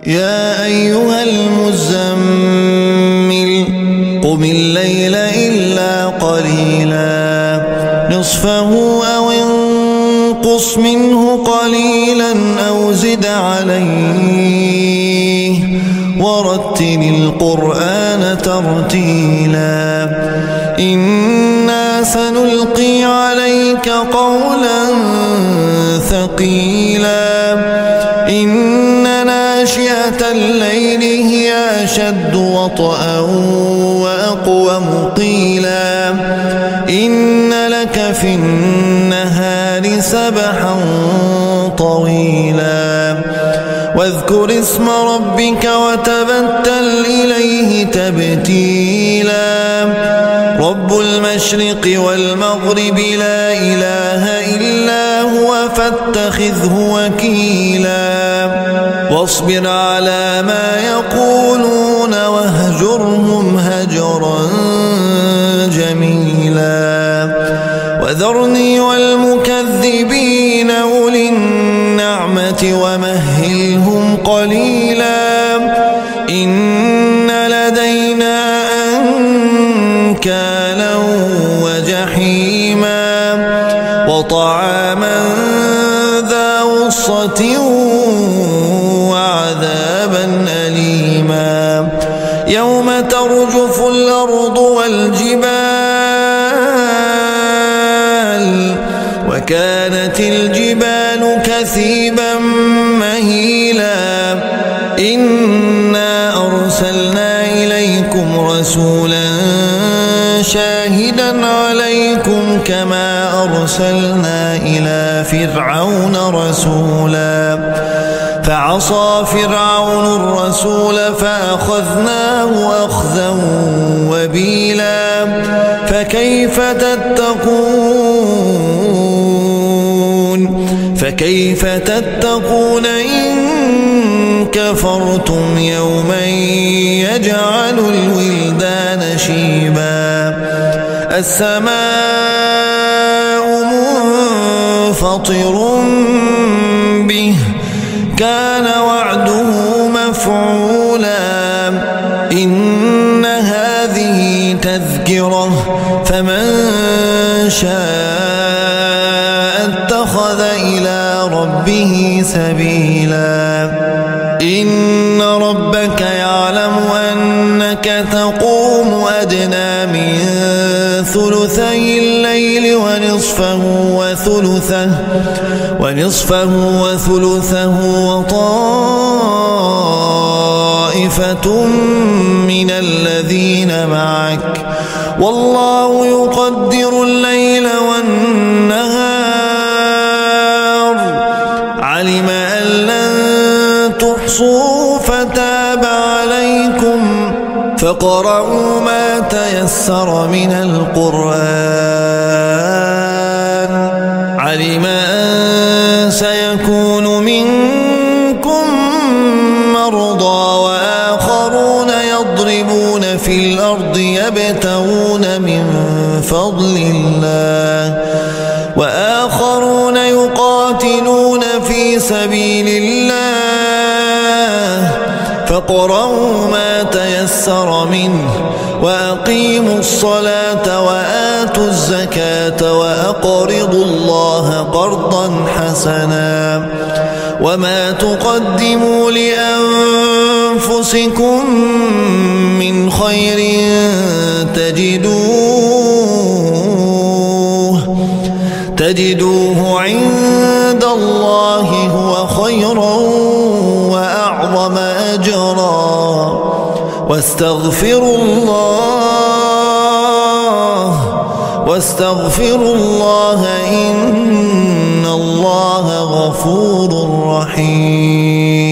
يا أيها المزمل قم الليل إلا قليلا نصفه أو انقص منه قليلا أو زد عليه ورتل القرآن ترتيلا إنا سنلقي عليك قولا ثقيلا إن ناشئة الليل هي أشد وطئا وأقوم قيلا إن لك في النهار سبحا طويلا واذكر اسم ربك وتبتل إليه تبتيلا رب المشرق والمغرب لا إله إلا هو فاتخذه وكيلا واصبر على ما يقولون واهجرهم هجرا جميلا وذرني والمكذبين أولي النعمة ومهلهم قليلا إن لدينا أنكالا وجحيما وطعاما ذا غصة وعذابا أليما يوم ترجف الأرض والجبال وكانت الجبال كثيبا مهيلا إنا أرسلنا إليكم رسولا شاهدا عليكم كما أرسلنا إلى فرعون رسولا فعصى فرعون الرسول فأخذناه أخذا وبيلا فكيف تتقون إن كفرتم يوما يجعل الولدان شيبا السماء منفطر به كان وعده مفعولا إن هذه تذكرة فمن شاء اتخذ إلى ربه سبيلا إن ربك يعلم أنك تقوم أدنى من ثلثي الليل ونصفه وثلثه وطائفة من الذين معك والله يقدر الليل والنهار علم أن لن تحصوا فتاب عليكم فاقرؤوا ما تيسر من القرآن علم أن سيكون منكم مرضى وآخرون يضربون في الأرض يبتغون من فضل الله وآخرون يقاتلون في سبيل الله فاقرؤوا ما تيسر منه وأقيموا الصلاة وآتوا الزكاة وأقرضوا الله قرضا حسنا وما تقدموا لأنفسكم من خير تجدوه عند الله هو خيرا وأعظم أجرا واستغفروا الله إن الله غفور رحيم